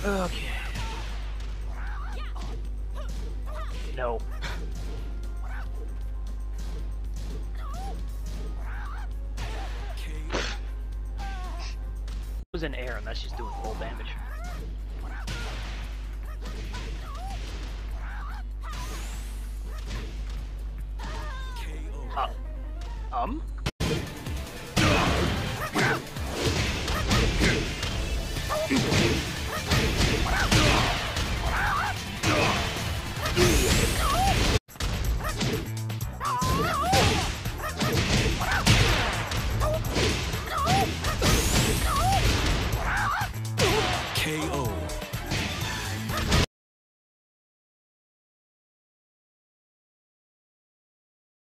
Okay. No. It was in air and that's just doing full damage.